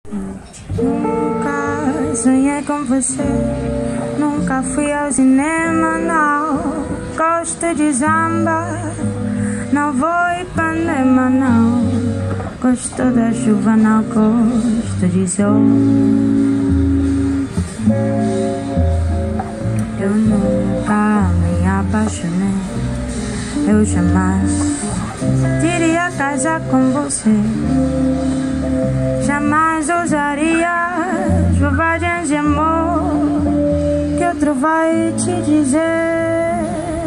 Nunca sonhei com você, nunca fui ao cinema, não. Gosto de samba, não vou Ipanema, não. Gosto da chuva, não gosto de sol. Eu nunca me apaixonei, eu jamais iria casar com você. Jamais ousaria bobagens de amor que outro vai te dizer.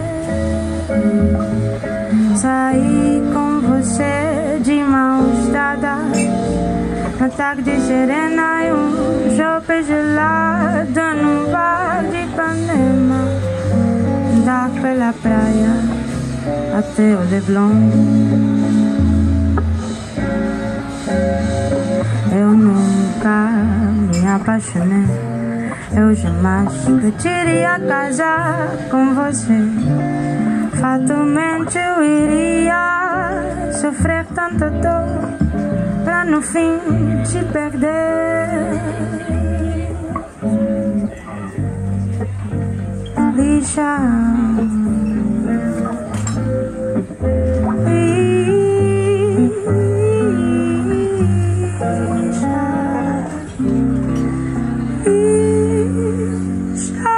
Saí com você de mãos dadas, na tarde serena e um chope gelado num bar de Ipanema. Andar pela praia até o Leblon. Eu nunca me apaixonei, eu jamais pediria casar com você. Fatalmente eu iria sofrer tanta dor pra no fim te perder. Lixa, lixa, lixa.